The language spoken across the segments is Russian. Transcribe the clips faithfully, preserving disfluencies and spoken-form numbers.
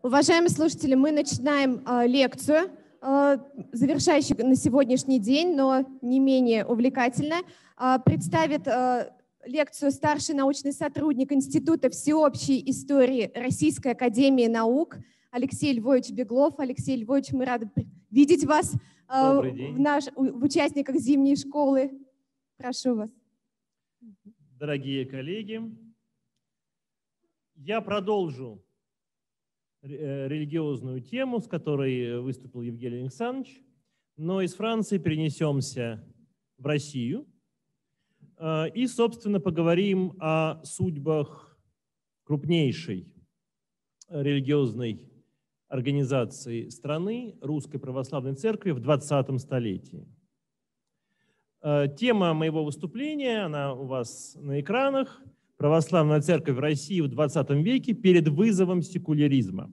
Уважаемые слушатели, мы начинаем э, лекцию, э, завершающую на сегодняшний день, но не менее увлекательная. Э, представит э, лекцию старший научный сотрудник Института всеобщей истории Российской академии наук Алексей Львович Беглов. Алексей Львович, мы рады видеть вас э, в, наш, в участниках зимней школы. Прошу вас. Дорогие коллеги, я продолжу религиозную тему, с которой выступил Евгений Александрович, но из Франции перенесемся в Россию и, собственно, поговорим о судьбах крупнейшей религиозной организации страны, Русской Православной Церкви в двадцатом столетии. Тема моего выступления, она у вас на экранах. Православная церковь в России в двадцатом веке перед вызовом секуляризма.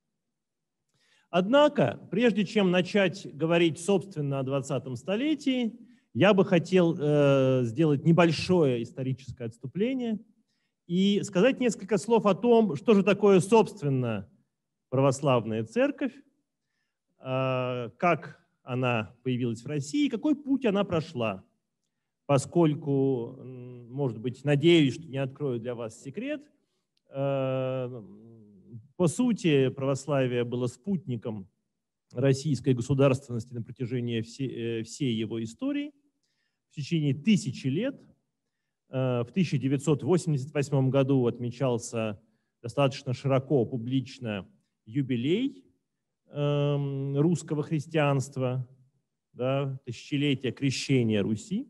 Однако, прежде чем начать говорить, собственно, о двадцатом столетии, я бы хотел э, сделать небольшое историческое отступление и сказать несколько слов о том, что же такое, собственно, православная церковь, э, как она появилась в России, какой путь она прошла. Поскольку, может быть, надеюсь, что не открою для вас секрет, по сути, православие было спутником российской государственности на протяжении всей, всей его истории в течение тысячи лет. В тысяча девятьсот восемьдесят восьмом году отмечался достаточно широко, публично юбилей русского христианства, да, тысячелетие крещения Руси.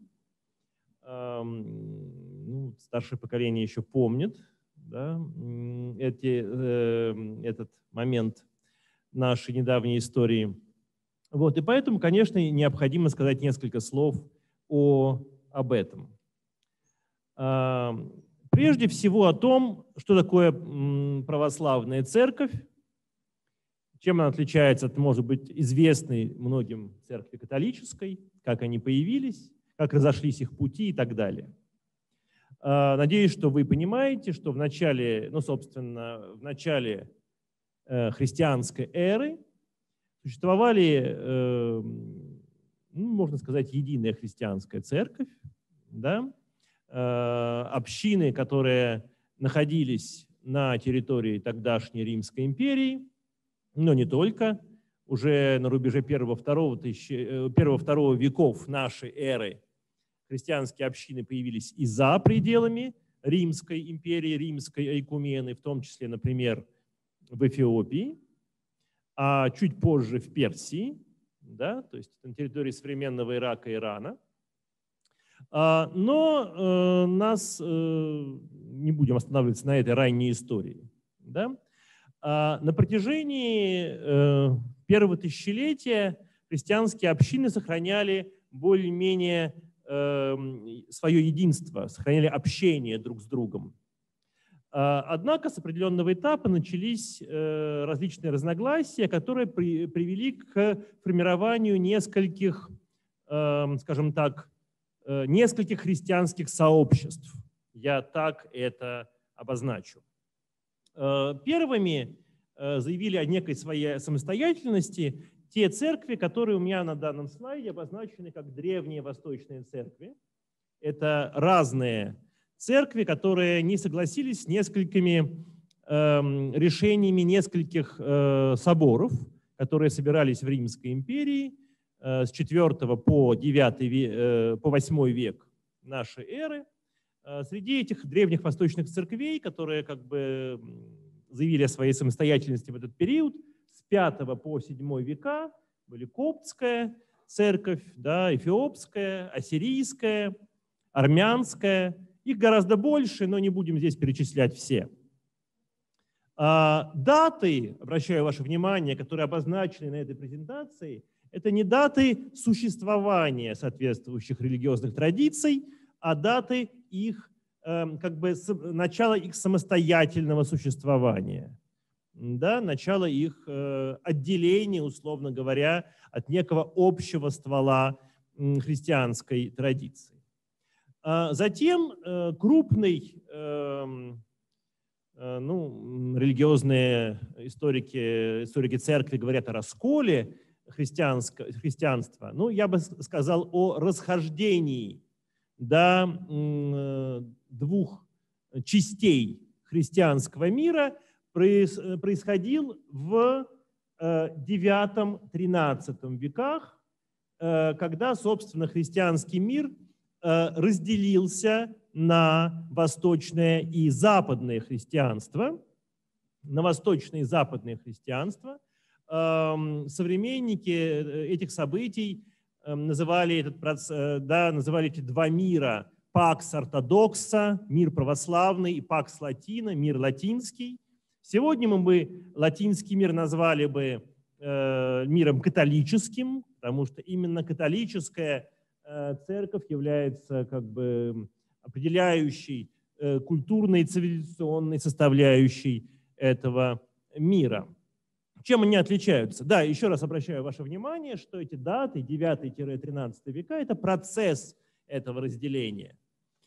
Ну, старшее поколение еще помнит, да, эти, э, этот момент нашей недавней истории. Вот, и поэтому, конечно, необходимо сказать несколько слов о, об этом. А, прежде всего о том, что такое православная церковь, чем она отличается от, может быть, известной многим церкви католической, как они появились, как разошлись их пути и так далее. Надеюсь, что вы понимаете, что в начале, ну, собственно, в начале христианской эры существовали, ну, можно сказать, единая христианская церковь, да, общины, которые находились на территории тогдашней Римской империи, но не только. Уже на рубеже первого-второго веков нашей эры христианские общины появились и за пределами Римской империи, Римской ойкумены, в том числе, например, в Эфиопии, а чуть позже в Персии, да, то есть на территории современного Ирака и Ирана. Но нас, не будем останавливаться на этой ранней истории, да. На протяжении первого тысячелетия христианские общины сохраняли более-менее свое единство, сохраняли общение друг с другом. Однако с определенного этапа начались различные разногласия, которые при, привели к формированию нескольких, скажем так, нескольких христианских сообществ. Я так это обозначу. Первыми заявили о некой своей самостоятельности те церкви, которые у меня на данном слайде обозначены как древние восточные церкви. Это разные церкви, которые не согласились с несколькими э, решениями нескольких э, соборов, которые собирались в Римской империи э, с четвёртого по девятый, э, по восьмой век нашей эры. Э, среди этих древних восточных церквей, которые как бы заявили о своей самостоятельности в этот период, с пятого по седьмой века были коптская церковь, да, эфиопская, ассирийская, армянская. Их гораздо больше, но не будем здесь перечислять все. А даты, обращаю ваше внимание, которые обозначены на этой презентации, это не даты существования соответствующих религиозных традиций, а даты их, э, как бы, начала их самостоятельного существования. Да, начало их э, отделения, условно говоря, от некого общего ствола э, христианской традиции. А затем э, крупный э, э, ну, религиозные историки, историки церкви говорят о расколе христианства, ну, я бы сказал о расхождении, да, двух частей христианского мира происходил в девятом-тринадцатом веках, когда, собственно, христианский мир разделился на восточное и западное христианство. На восточное и западное христианство. Современники этих событий называли, этот процесс, да, называли эти два мира Пакс Ортодокса, мир православный, и Пакс Латина, мир латинский. Сегодня мы бы латинский мир назвали бы э, миром католическим, потому что именно католическая э, церковь является как бы определяющей э, культурной и цивилизационной составляющей этого мира. Чем они отличаются? Да, еще раз обращаю ваше внимание, что эти даты девятый-тринадцатый века – это процесс этого разделения.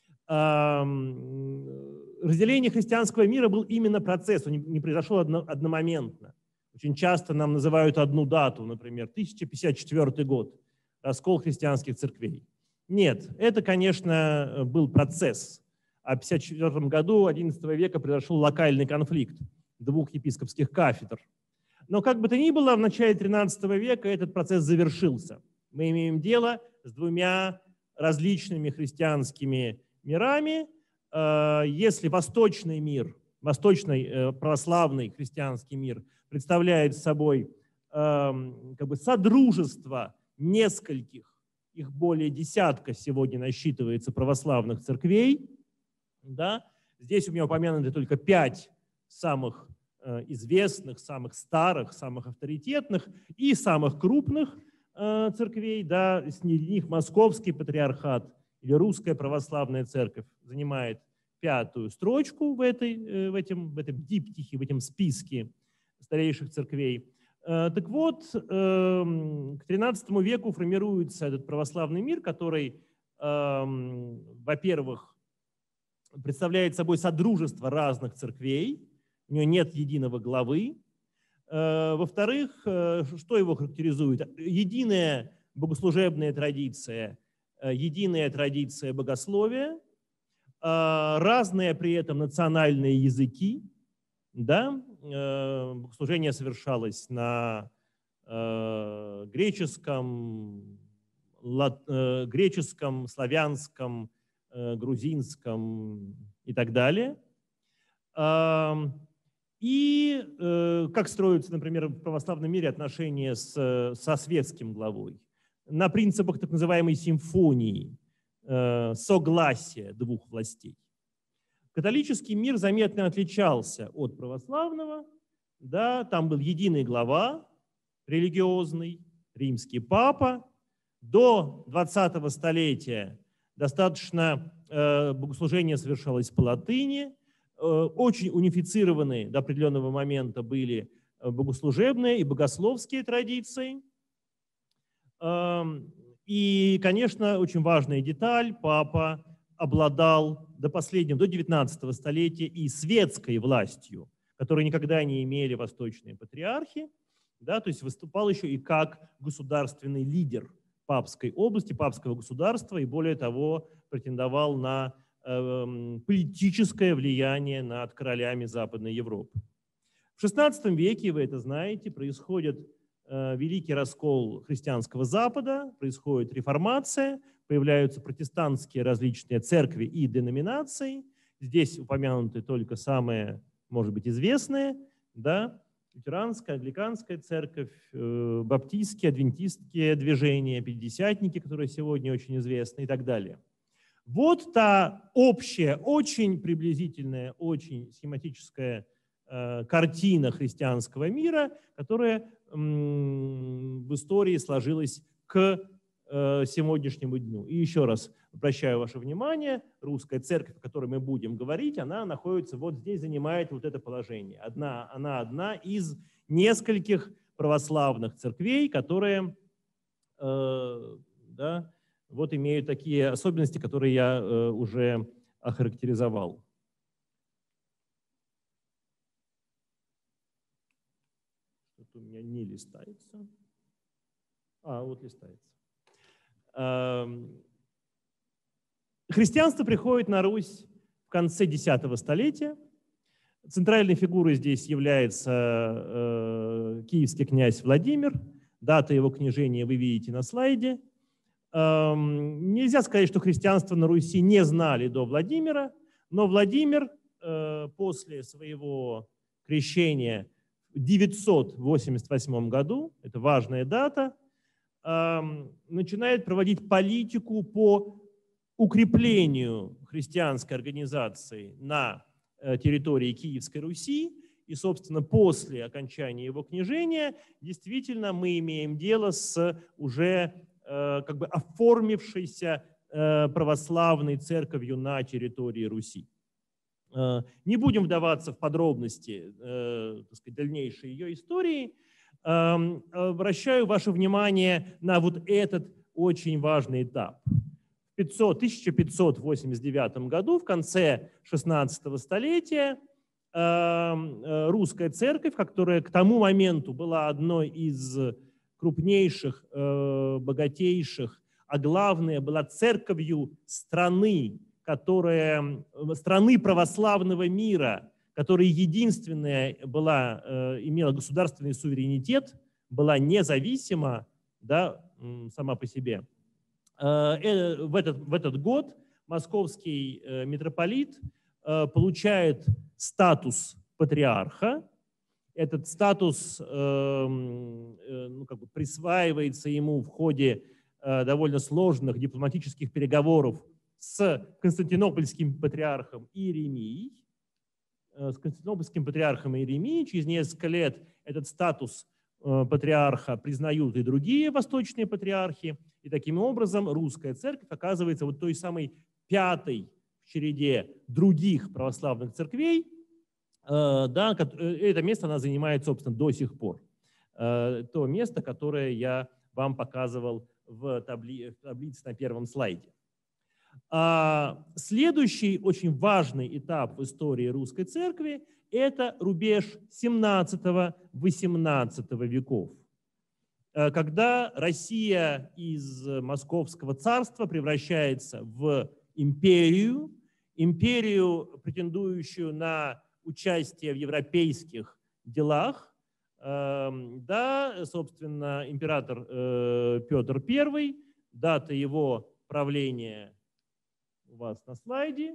Разделение христианского мира был именно процесс, он не произошел одномоментно. Очень часто нам называют одну дату, например, тысяча пятьдесят четвёртый год, раскол христианских церквей. Нет, это, конечно, был процесс. А в пятьдесят четвёртом году одиннадцатого века произошел локальный конфликт двух епископских кафедр. Но как бы то ни было, в начале тринадцатого века этот процесс завершился. Мы имеем дело с двумя различными христианскими мирами. Если восточный мир, восточный православный христианский мир представляет собой как бы содружество нескольких, их более десятка сегодня насчитывается православных церквей, да? Здесь у меня упомянуты только пять самых известных, самых старых, самых авторитетных и самых крупных э, церквей, да, среди них Московский патриархат или Русская православная церковь занимает пятую строчку в, этой, э, в, этом, в этом диптихе, в этом списке старейших церквей. Э, так вот, э, к тринадцатому веку формируется этот православный мир, который, э, во-первых, представляет собой содружество разных церквей, у него нет единого главы. Во-вторых, что его характеризует? Единая богослужебная традиция, единая традиция богословия, разные при этом национальные языки. Да? Богослужение совершалось на греческом, греческом, славянском, грузинском и так далее. И э, как строятся, например, в православном мире отношения с, со светским главой? На принципах так называемой симфонии, э, согласия двух властей. Католический мир заметно отличался от православного. Да, там был единый глава религиозный, римский папа. До двадцатого столетия достаточно э, богослужение совершалось по латыни. Очень унифицированы до определенного момента были богослужебные и богословские традиции. И, конечно, очень важная деталь, папа обладал до последнего, до девятнадцатого столетия и светской властью, которую никогда не имели восточные патриархи, да, то есть выступал еще и как государственный лидер папской области, папского государства, и более того, претендовал на политическое влияние над королями Западной Европы. В шестнадцатом веке, вы это знаете, происходит э, великий раскол христианского Запада, происходит реформация, появляются протестантские различные церкви и деноминации. Здесь упомянуты только самые, может быть, известные, да, лютеранская, англиканская церковь, э, баптистские, адвентистские движения, пятидесятники, которые сегодня очень известны и так далее. Вот та общая, очень приблизительная, очень схематическая э, картина христианского мира, которая м, в истории сложилась к э, сегодняшнему дню. И еще раз обращаю ваше внимание, русская церковь, о которой мы будем говорить, она находится вот здесь, занимает вот это положение. Одна, она одна из нескольких православных церквей, которые э, да, вот имеют такие особенности, которые я э, уже охарактеризовал. Что-то у меня не листается. А, вот листается. Христианство приходит на Русь в конце десятого столетия. Центральной фигурой здесь является э, киевский князь Владимир. Дата его княжения вы видите на слайде. Э, нельзя сказать, что христианство на Руси не знали до Владимира, но Владимир э, после своего крещения в девятьсот восемьдесят восьмом году, это важная дата, э, начинает проводить политику по укреплению христианской организации на территории Киевской Руси, и, собственно, после окончания его княжения действительно мы имеем дело с уже э, как бы оформившейся э, православной церковью на территории Руси. Э, не будем вдаваться в подробности э, так сказать, дальнейшей ее истории. Э, обращаю ваше внимание на вот этот очень важный этап. В тысяча пятьсот восемьдесят девятом году, в конце шестнадцатого столетия, русская церковь, которая к тому моменту была одной из крупнейших, богатейших, а главное, была церковью страны, которая, страны православного мира, которая единственная была, имела государственный суверенитет, была независима, да, сама по себе. В этот, в этот год московский митрополит получает статус патриарха. Этот статус ну, как бы присваивается ему в ходе довольно сложных дипломатических переговоров с константинопольским патриархом Иеремией. С константинопольским патриархом Иеремией через несколько лет этот статус патриарха признают и другие восточные патриархи. И таким образом русская церковь оказывается вот той самой пятой в череде других православных церквей. Да, это место она занимает, собственно, до сих пор. То место, которое я вам показывал в табли, в таблице на первом слайде. Следующий очень важный этап в истории русской церкви – это рубеж семнадцатого-восемнадцатого веков, когда Россия из Московского царства превращается в империю, империю, претендующую на участие в европейских делах. Да, собственно, император Петр Первый, дата его правления у вас на слайде,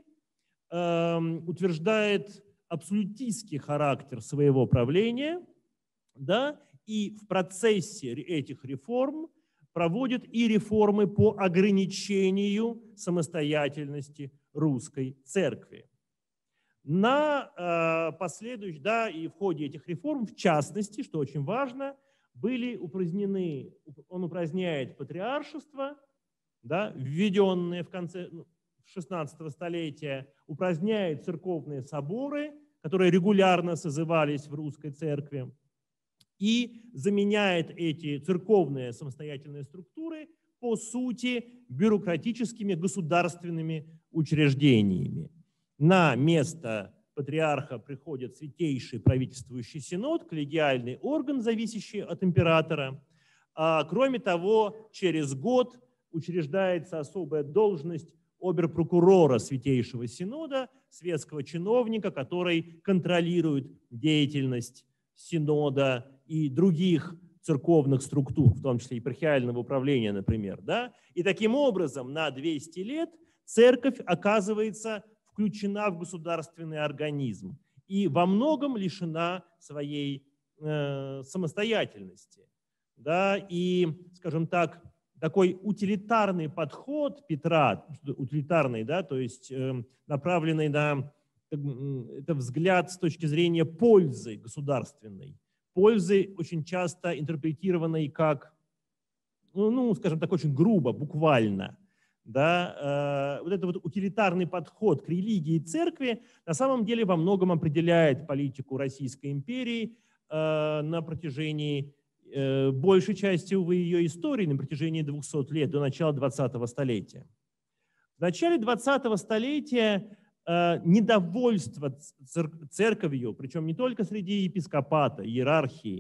утверждает абсолютистский характер своего правления, да, и в процессе этих реформ проводит и реформы по ограничению самостоятельности русской церкви. На э, последующих, да, и в ходе этих реформ, в частности, что очень важно, были упразднены, он упраздняет патриаршество, да, введенные в конце шестнадцатого столетия, упраздняет церковные соборы, которые регулярно созывались в русской церкви, и заменяет эти церковные самостоятельные структуры по сути бюрократическими государственными учреждениями. На место патриарха приходит Святейший правительствующий синод, коллегиальный орган, зависящий от императора. А, кроме того, через год учреждается особая должность оберпрокурора Святейшего синода, светского чиновника, который контролирует деятельность синода и других церковных структур, в том числе епархиального управления, например. Да? И таким образом на двести лет церковь оказывается включена в государственный организм и во многом лишена своей э, самостоятельности. Да? И, скажем так, такой утилитарный подход Петра, утилитарный, да, то есть э, направленный на это взгляд с точки зрения пользы государственной, пользы очень часто интерпретированной как, ну, скажем так, очень грубо, буквально. Да, э, вот этот вот утилитарный подход к религии и церкви на самом деле во многом определяет политику Российской империи э, на протяжении э, большей части, увы, ее истории, на протяжении двухсот лет, до начала двадцатого столетия. В начале двадцатого столетия э, недовольство цер церковью, причем не только среди епископата, иерархии,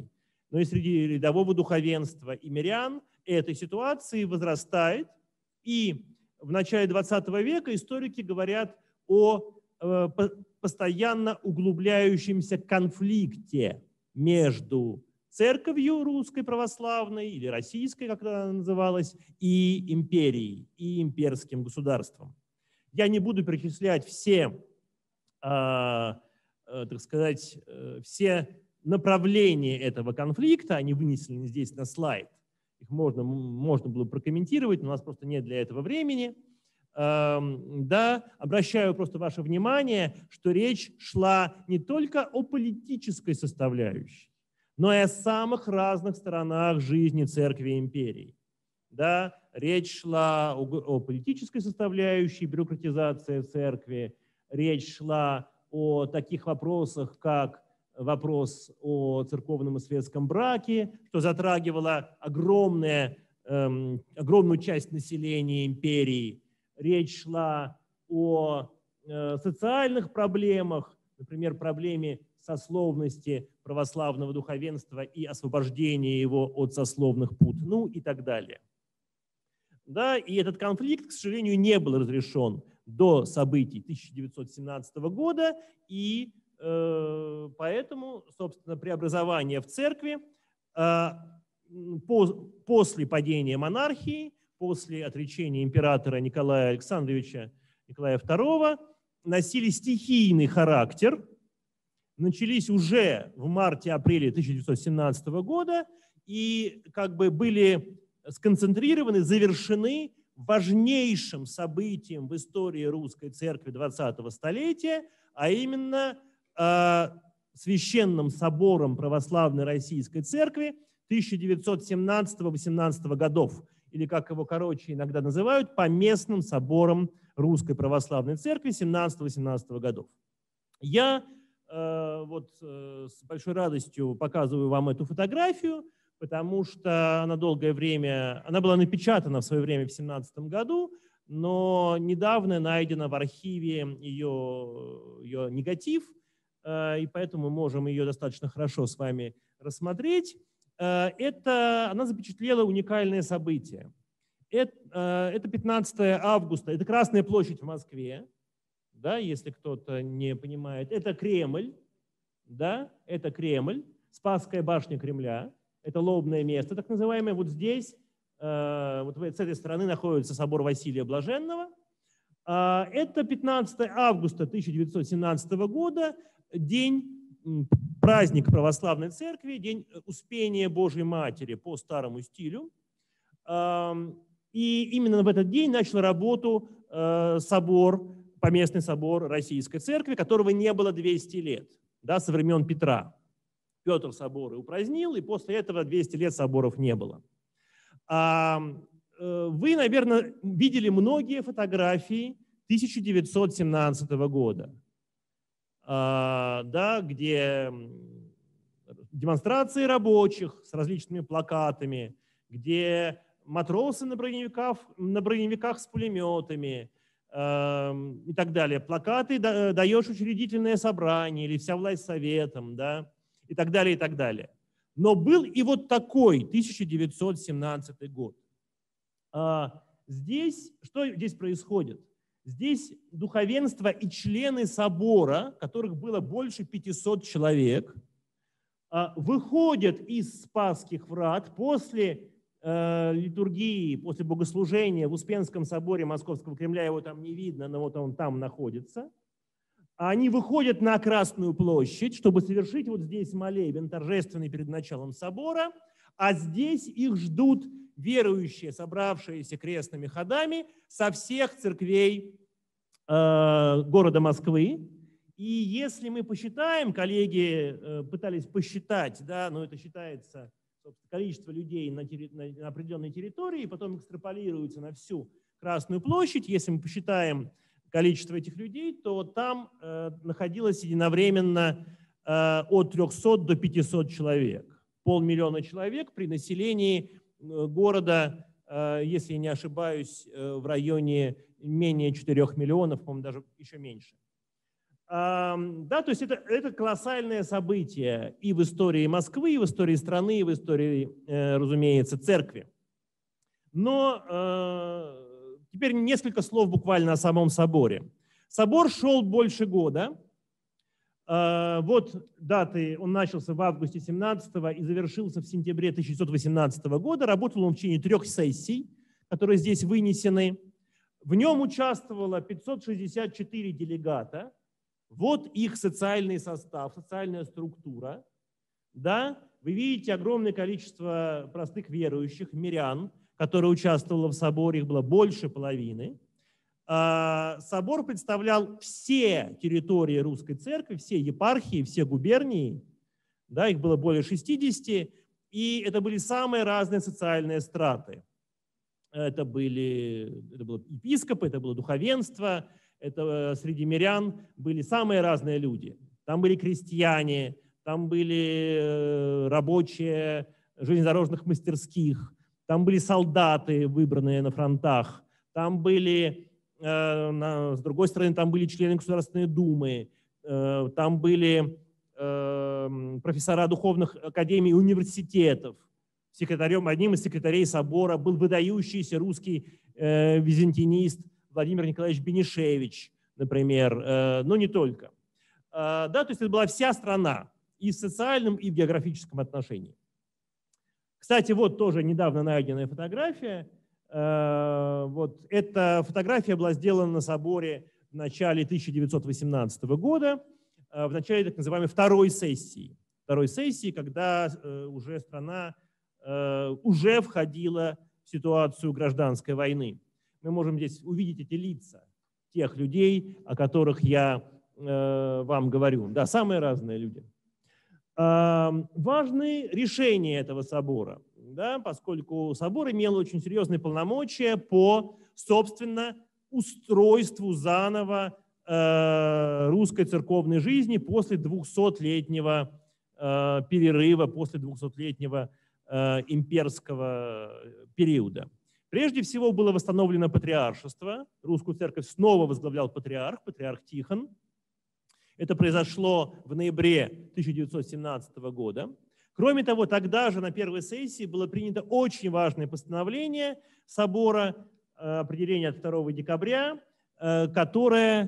но и среди рядового духовенства и мирян этой ситуации возрастает. И в начале двадцатого века историки говорят о э, постоянно углубляющемся конфликте между церковью русской православной или российской, как она называлась, и империей, и имперским государством. Я не буду перечислять все, э, э, так сказать, э, все направления этого конфликта, они вынесены здесь на слайд. Их можно, можно было прокомментировать, но у нас просто нет для этого времени. Эм, да, обращаю просто ваше внимание, что речь шла не только о политической составляющей, но и о самых разных сторонах жизни церкви и империи. Да, речь шла о, о политической составляющей, бюрократизации церкви, речь шла о таких вопросах, как вопрос о церковном и светском браке, что затрагивало огромное, эм, огромную часть населения империи. Речь шла о э, социальных проблемах, например, проблеме сословности православного духовенства и освобождения его от сословных пут, ну и так далее. Да, и этот конфликт, к сожалению, не был разрешен до событий тысяча девятьсот семнадцатого года, и э, поэтому, собственно, преобразование в церкви э, по, после падения монархии, после отречения императора Николая Александровича Николая второго, носили стихийный характер, начались уже в марте-апреле тысяча девятьсот семнадцатого года и как бы были сконцентрированы, завершены важнейшим событием в истории русской церкви двадцатого столетия, а именно э, Священным собором Православной Российской Церкви тысяча девятьсот семнадцатого — восемнадцатого годов, или, как его короче иногда называют, Поместным собором Русской Православной Церкви семнадцатого — восемнадцатого годов. Я э, вот э, с большой радостью показываю вам эту фотографию, потому что она долгое время, она была напечатана в свое время в семнадцатом году, но недавно найдена в архиве ее, ее негатив, и поэтому мы можем ее достаточно хорошо с вами рассмотреть. Это, она запечатлела уникальное событие. Это, это пятнадцатое августа, это Красная площадь в Москве, да, если кто-то не понимает. Это Кремль, да, это Кремль, Спасская башня Кремля. Это лобное место, так называемое. Вот здесь, э, вот с этой стороны находится собор Василия Блаженного. Э, это пятнадцатое августа тысяча девятьсот семнадцатого года, день, праздник Православной Церкви, день Успения Божьей Матери по старому стилю. Э, и именно в этот день начал работу э, собор, Поместный собор Российской Церкви, которого не было двести лет, да, со времен Петра. Петр соборы упразднил, и после этого двести лет соборов не было. Вы, наверное, видели многие фотографии тысяча девятьсот семнадцатого года, да, где демонстрации рабочих с различными плакатами, где матросы на броневиках, на броневиках с пулеметами и так далее. Плакаты «Даешь учредительное собрание» или «Вся власть советом», да, и так далее, и так далее. Но был и вот такой тысяча девятьсот семнадцатый год. А здесь, что здесь происходит? Здесь духовенство и члены собора, которых было больше пятисот человек, выходят из Спасских врат после э, литургии, после богослужения в Успенском соборе Московского Кремля, его там не видно, но вот он там находится. Они выходят на Красную площадь, чтобы совершить вот здесь молебен торжественный перед началом собора, а здесь их ждут верующие, собравшиеся крестными ходами со всех церквей э, города Москвы. И если мы посчитаем, коллеги э, пытались посчитать, да, но это считается количество людей на, терри, на, на определенной территории, потом экстраполируется на всю Красную площадь, если мы посчитаем количество этих людей, то там э, находилось единовременно э, от трёхсот до пятисот человек. Полмиллиона человек при населении э, города, э, если я не ошибаюсь, э, в районе менее четырёх миллионов, по-моему, даже еще меньше. Да, то есть это, это колоссальное событие и в истории Москвы, и в истории страны, и в истории, разумеется, церкви. Но э, теперь несколько слов буквально о самом соборе. Собор шел больше года. Э, вот даты, он начался в августе семнадцатого и завершился в сентябре тысяча девятьсот восемнадцатого года. Работал он в течение трех сессий, которые здесь вынесены. В нем участвовало пятьсот шестьдесят четыре делегата. Вот их социальный состав, социальная структура. Да? Вы видите огромное количество простых верующих, мирян, которое участвовало в соборе, их было больше половины. Собор представлял все территории русской церкви, все епархии, все губернии, да, их было более шестидесяти, и это были самые разные социальные страты. Это были это было епископы, это было духовенство, это среди мирян были самые разные люди. Там были крестьяне, там были рабочие железнодорожных мастерских, там были солдаты, выбранные на фронтах, там были, э, на, с другой стороны, там были члены Государственной Думы, э, там были э, профессора духовных академий и университетов. Секретарем, одним из секретарей собора был выдающийся русский э, византинист Владимир Николаевич Бенишевич, например, э, но не только. Э, да, то есть это была вся страна и в социальном, и в географическом отношении. Кстати, вот тоже недавно найденная фотография. Вот эта фотография была сделана на соборе в начале тысяча девятьсот восемнадцатого года, в начале так называемой второй сессии. Второй сессии, когда уже страна уже входила в ситуацию гражданской войны. Мы можем здесь увидеть эти лица тех людей, о которых я вам говорю. Да, самые разные люди. Важны решения этого собора, да, поскольку собор имел очень серьезные полномочия по, собственно, устройству заново э, русской церковной жизни после двухсотлетнего э, перерыва, после двухсотлетнего э, имперского периода. Прежде всего было восстановлено патриаршество. Русскую церковь снова возглавлял патриарх, патриарх Тихон. Это произошло в ноябре тысяча девятьсот семнадцатого года. Кроме того, тогда же на первой сессии было принято очень важное постановление собора, определение от второго декабря, которое,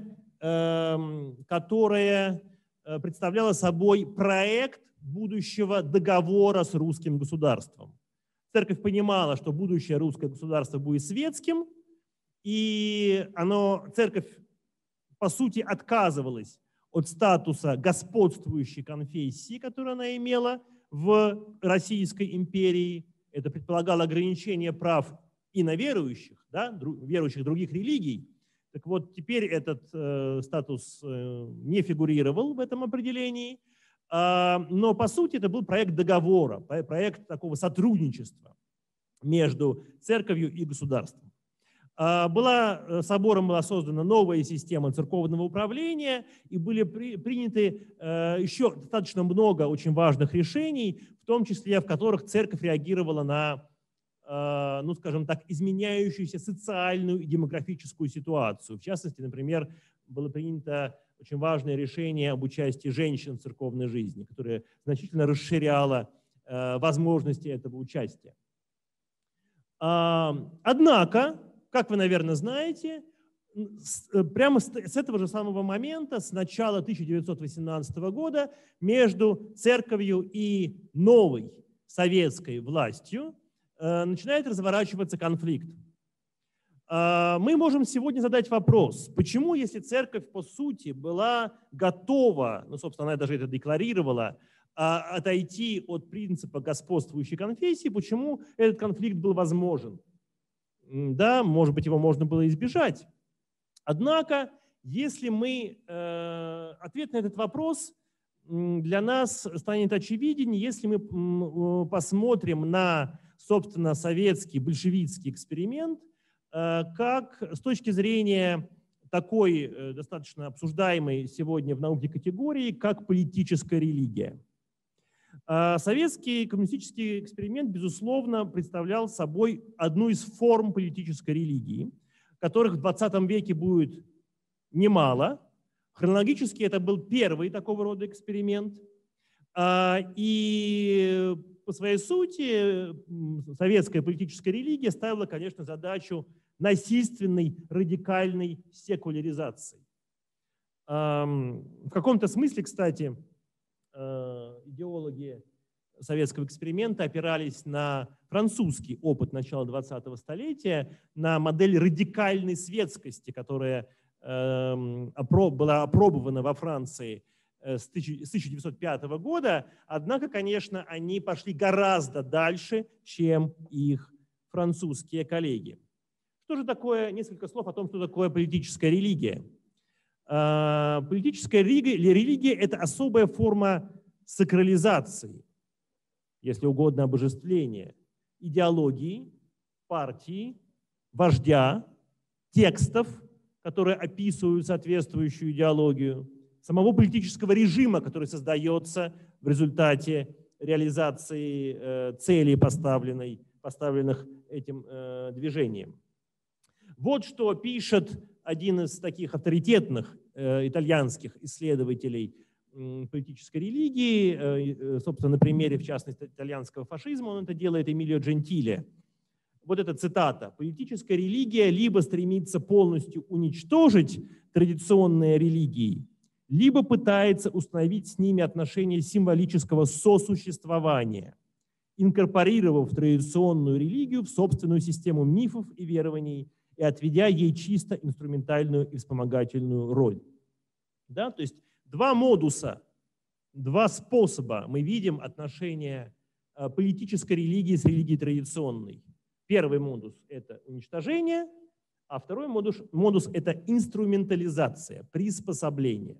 которое представляло собой проект будущего договора с русским государством. Церковь понимала, что будущее русское государство будет светским, и оно, церковь, по сути, отказывалась от статуса господствующей конфессии, которую она имела в Российской империи. Это предполагало ограничение прав иноверующих, да, верующих других религий. Так вот, теперь этот э, статус э, не фигурировал в этом определении, э, но по сути это был проект договора, проект такого сотрудничества между церковью и государством. Была, собором была создана новая система церковного управления, и были при, приняты э, еще достаточно много очень важных решений, в том числе в которых церковь реагировала на, э, ну, скажем так, изменяющуюся социальную и демографическую ситуацию. В частности, например, было принято очень важное решение об участии женщин в церковной жизни, которое значительно расширяло э, возможности этого участия. А, однако, как вы, наверное, знаете, прямо с этого же самого момента, с начала тысяча девятьсот восемнадцатого года, между церковью и новой советской властью начинает разворачиваться конфликт. Мы можем сегодня задать вопрос, почему, если церковь, по сути, была готова, ну, собственно, она даже это декларировала, отойти от принципа господствующей конфессии, почему этот конфликт был возможен? Да, может быть, его можно было избежать. Однако, если мы, э, ответ на этот вопрос для нас станет очевиден, если мы посмотрим на, собственно, советский большевистский эксперимент, э, как с точки зрения такой э, достаточно обсуждаемой сегодня в науке категории, как политическая религия. Советский коммунистический эксперимент, безусловно, представлял собой одну из форм политической религии, которых в двадцатом веке будет немало, Хронологически это был первый такого рода эксперимент. И по своей сути советская политическая религия ставила, конечно, задачу насильственной радикальной секуляризации. В каком-то смысле, кстати, идеологи советского эксперимента опирались на французский опыт начала двадцатого столетия, на модель радикальной светскости, которая была опробована во Франции с тысяча девятьсот пятого года, однако, конечно, они пошли гораздо дальше, чем их французские коллеги. Что же такое, несколько слов о том, что такое политическая религия. Политическая религия – это особая форма сакрализации, если угодно, обожествления идеологии, партии, вождя, текстов, которые описывают соответствующую идеологию, самого политического режима, который создается в результате реализации э, целей, поставленной, поставленных этим э, движением. Вот что пишет один из таких авторитетных э, итальянских исследователей э, политической религии, э, собственно, на примере, в частности, итальянского фашизма, он это делает, Эмилио Джентиле. Вот эта цитата. «Политическая религия либо стремится полностью уничтожить традиционные религии, либо пытается установить с ними отношения символического сосуществования, инкорпорировав традиционную религию в собственную систему мифов и верований и отведя ей чисто инструментальную и вспомогательную роль». Да? То есть два модуса, два способа мы видим отношения политической религии с религией традиционной. Первый модус – это уничтожение, а второй модус, модус – это инструментализация, приспособление.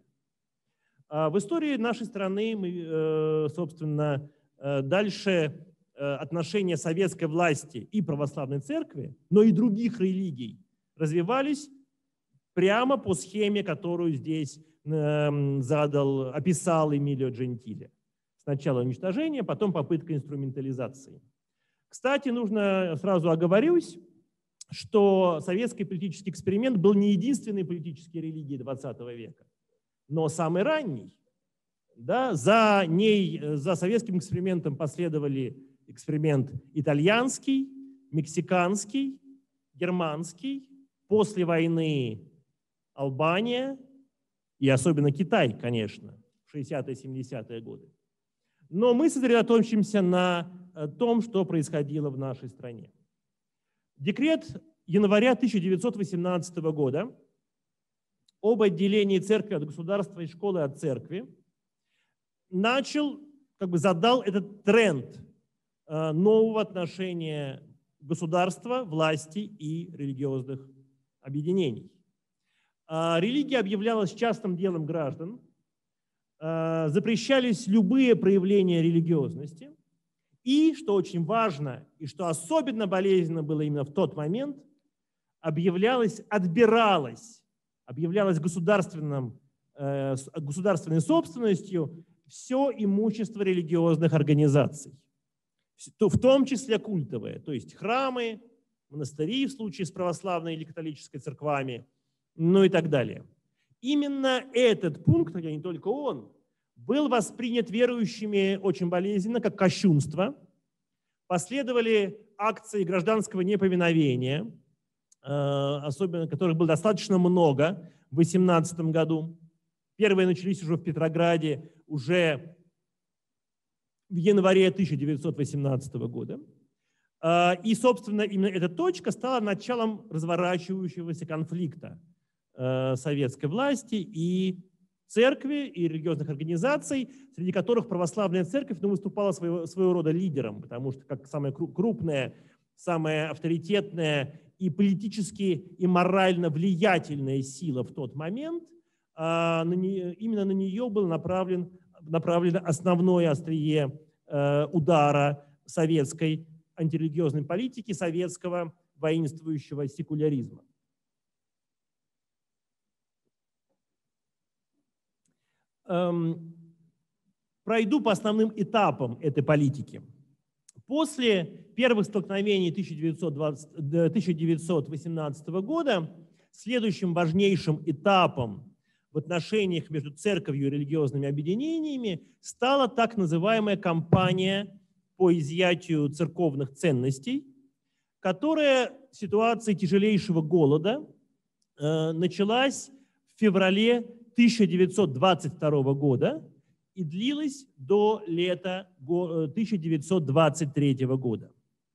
В истории нашей страны мы, собственно, дальше отношения советской власти и православной церкви, но и других религий развивались прямо по схеме, которую здесь задал, описал Эмилио Джентиле. Сначала уничтожение, потом попытка инструментализации. Кстати, нужно сразу оговорюсь, что советский политический эксперимент был не единственной политической религией двадцатого века, но самый ранний. Да, за ней, за советским экспериментом последовали эксперимент итальянский, мексиканский, германский, после войны Албания и особенно Китай, конечно, в шестидесятые-семидесятые годы. Но мы сосредоточимся на том, что происходило в нашей стране. Декрет января тысяча девятьсот восемнадцатого года об отделении церкви от государства и школы от церкви начал, как бы задал этот тренд нового отношения государства, власти и религиозных объединений. Религия объявлялась частным делом граждан, запрещались любые проявления религиозности, и, что очень важно, и что особенно болезненно было именно в тот момент, объявлялось, отбиралось, объявлялось государственным, э, государственной собственностью все имущество религиозных организаций, в том числе культовые, то есть храмы, монастыри в случае с православной или католической церквами, ну и так далее. Именно этот пункт, хотя не только он, был воспринят верующими очень болезненно, как кощунство. Последовали акции гражданского неповиновения, особенно которых было достаточно много в две тысячи восемнадцатом году. Первые начались уже в Петрограде уже в январе тысяча девятьсот восемнадцатого года. И, собственно, именно эта точка стала началом разворачивающегося конфликта советской власти и церкви, и религиозных организаций, среди которых православная церковь ну, выступала своего, своего рода лидером, потому что как самая крупная, самая авторитетная и политически, и морально влиятельная сила в тот момент, а, на не, именно на нее было направлен, направлено основное острие э, удара советской антирелигиозной политики, советского воинствующего секуляризма. Пройду по основным этапам этой политики. После первых столкновений тысяча девятьсот восемнадцатого года следующим важнейшим этапом в в отношениях между церковью и религиозными объединениями стала так называемая кампания по изъятию церковных ценностей, которая в ситуации тяжелейшего голода э, началась в феврале тысяча девятьсот двадцать второго года и длилась до лета тысяча девятьсот двадцать третьего года.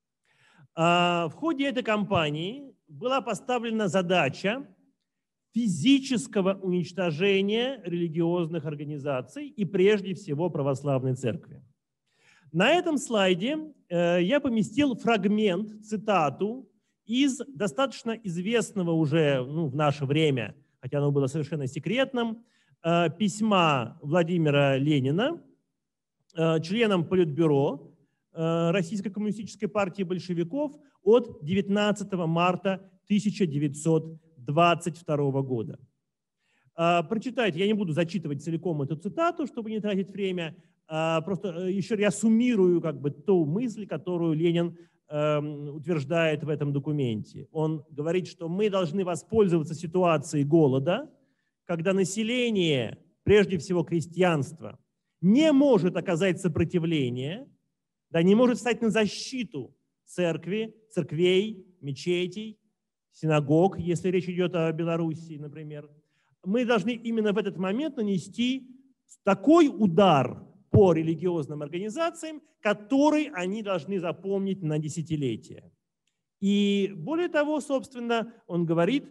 А в ходе этой кампании была поставлена задача физического уничтожения религиозных организаций и прежде всего православной церкви. На этом слайде э, я поместил фрагмент, цитату из достаточно известного уже ну, в наше время, хотя оно было совершенно секретным, э, письма Владимира Ленина, э, членам Политбюро э, Российской коммунистической партии большевиков от девятнадцатого марта тысяча девятьсот двадцать второго года. Э, прочитайте, я не буду зачитывать целиком эту цитату, чтобы не тратить время. Просто еще я суммирую как бы ту мысль, которую Ленин э, утверждает в этом документе. Он говорит, что мы должны воспользоваться ситуацией голода, когда население, прежде всего крестьянство, не может оказать сопротивление, да, не может встать на защиту церкви, церквей, мечетей, синагог, если речь идет о Белоруссии, например. Мы должны именно в этот момент нанести такой удар по религиозным организациям, который они должны запомнить на десятилетия. И более того, собственно, он говорит,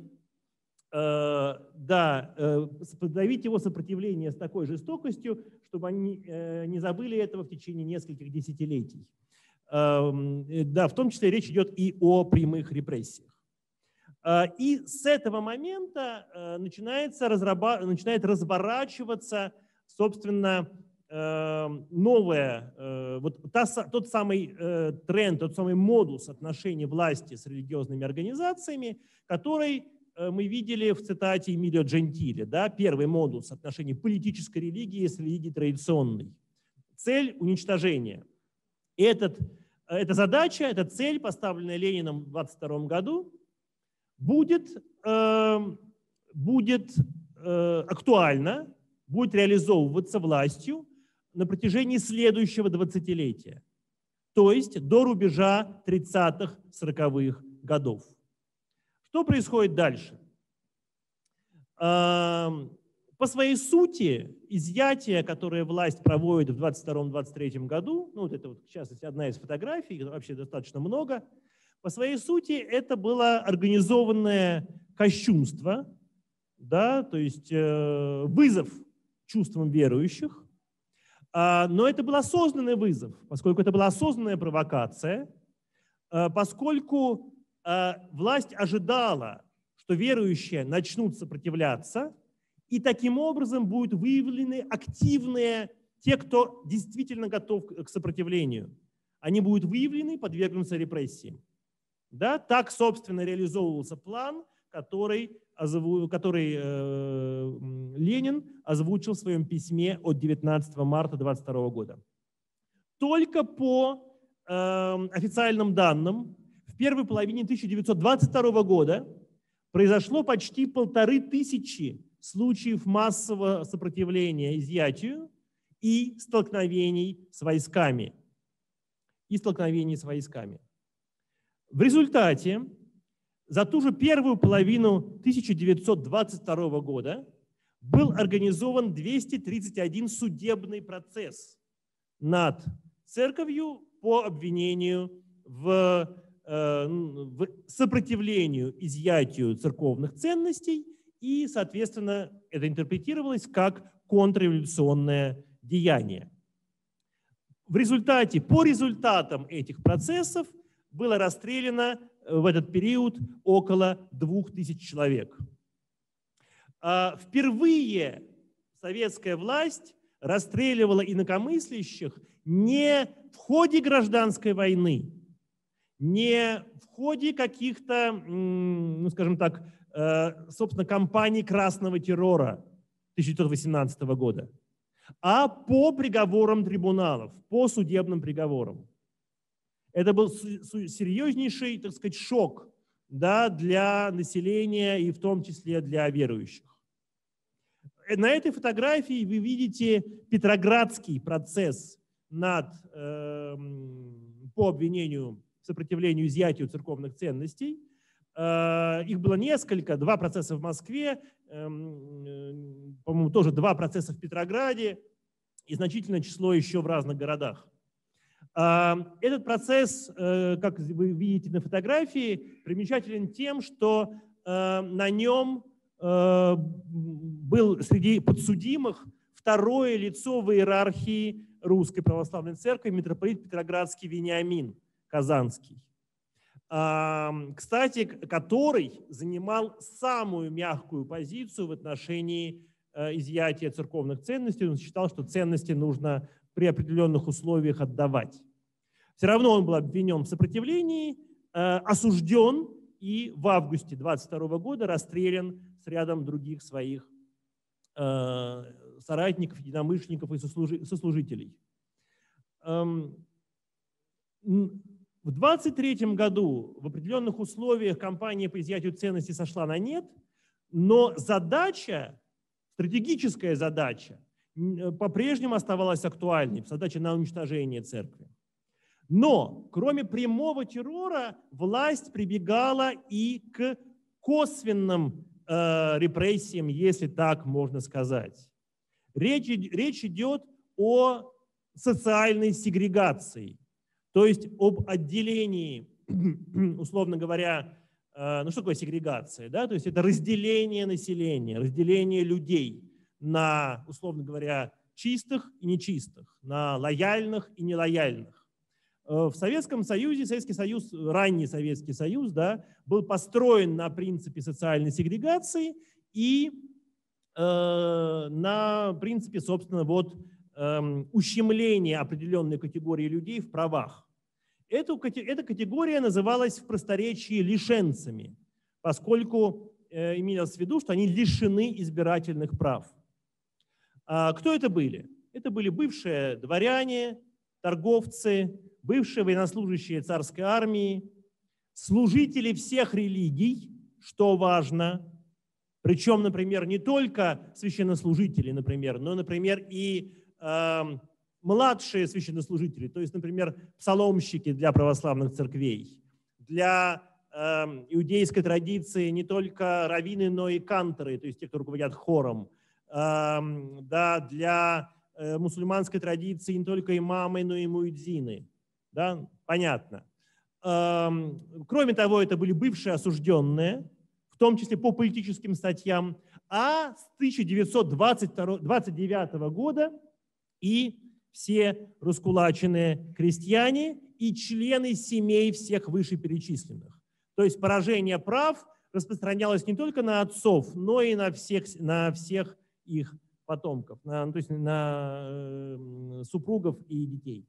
э, да, э, подавить его сопротивление с такой жестокостью, чтобы они э, не забыли этого в течение нескольких десятилетий. Э, да, в том числе речь идет и о прямых репрессиях. Э, и с этого момента э, начинается разраба- начинает разворачиваться, собственно, новая, вот та, тот самый тренд, тот самый модус отношений власти с религиозными организациями, который мы видели в цитате Эмилио Джентиле. Да, первый модус отношений политической религии с религией традиционной. Цель уничтожения. И этот, эта задача, эта цель, поставленная Лениным в двадцать втором году, будет, э, будет э, актуальна, будет реализовываться властью на протяжении следующего двадцатилетия, то есть до рубежа тридцатых-сороковых годов. Что происходит дальше? По своей сути, изъятие, которое власть проводит в двадцать втором — двадцать третьем году, ну вот это вот, в частности, одна из фотографий, их вообще достаточно много, по своей сути это было организованное кощунство, да, то есть э, вызов чувствам верующих. Но это был осознанный вызов, поскольку это была осознанная провокация, поскольку власть ожидала, что верующие начнут сопротивляться, и таким образом будут выявлены активные, те, кто действительно готов к сопротивлению. Они будут выявлены и подвергнутся репрессиям. Да? Так, собственно, реализовывался план, который, который э, Ленин озвучил в своем письме от девятнадцатого марта двадцать второго года. Только по э, официальным данным, в первой половине тысяча девятьсот двадцать второго года произошло почти полторы тысячи случаев массового сопротивления изъятию и столкновений с войсками. И столкновений с войсками. В результате за ту же первую половину тысяча девятьсот двадцать второго года был организован двести тридцать один судебный процесс над церковью по обвинению в, э, в сопротивлению изъятию церковных ценностей, и, соответственно, это интерпретировалось как контрреволюционное деяние. В результате, по результатам этих процессов было расстреляно в этот период около двух тысяч человек. Впервые советская власть расстреливала инакомыслящих не в ходе гражданской войны, не в ходе каких-то, ну, скажем так, собственно, кампаний красного террора тысяча девятьсот восемнадцатого года, а по приговорам трибуналов, по судебным приговорам. Это был серьезнейший, так сказать, шок, да, для населения и в том числе для верующих. на этой фотографии вы видите Петроградский процесс над, э, по обвинению в сопротивлении изъятию церковных ценностей. Э, их было несколько, два процесса в Москве, э, по-моему, тоже два процесса в Петрограде и значительное число еще в разных городах. Э, этот процесс, э, как вы видите на фотографии, примечателен тем, что э, на нем э, был среди подсудимых второе лицо в иерархии Русской Православной Церкви, митрополит Петроградский Вениамин Казанский, кстати, который занимал самую мягкую позицию в отношении изъятия церковных ценностей. Он считал, что ценности нужно при определенных условиях отдавать. Все равно он был обвинен в сопротивлении, осужден и в августе двадцать второго года расстрелян с рядом других своих соратников, единомышленников и сослужителей. В двадцать третьем году в определенных условиях кампания по изъятию ценностей сошла на нет, но задача, стратегическая задача, по-прежнему оставалась актуальной, задача на уничтожение церкви. Но кроме прямого террора власть прибегала и к косвенным э, репрессиям, если так можно сказать. Речь, речь идет о социальной сегрегации, то есть об отделении, условно говоря, э, ну что такое сегрегация? Да? То есть это разделение населения, разделение людей на, условно говоря, чистых и нечистых, на лояльных и нелояльных. В Советском Союзе, Советский Союз, ранний Советский Союз, да, был построен на принципе социальной сегрегации и э, на принципе, собственно, вот, э, ущемления определенной категории людей в правах. Эту, эта категория называлась в просторечии лишенцами, поскольку э, имелось в виду, что они лишены избирательных прав. А кто это были? Это были бывшие дворяне, торговцы, бывшие военнослужащие царской армии, служители всех религий, что важно, причем, например, не только священнослужители, например, но, например, и э, младшие священнослужители, то есть, например, псаломщики для православных церквей, для э, иудейской традиции не только раввины, но и канторы, то есть те, кто руководят хором, э, да, для э, мусульманской традиции не только имамы, но и муэдзины. Да, понятно. Кроме того, это были бывшие осужденные, в том числе по политическим статьям, а с тысяча девятьсот двадцать девятого года и все раскулаченные крестьяне и члены семей всех вышеперечисленных. То есть поражение прав распространялось не только на отцов, но и на всех, на всех их потомков, на, то есть на э, супругов и детей.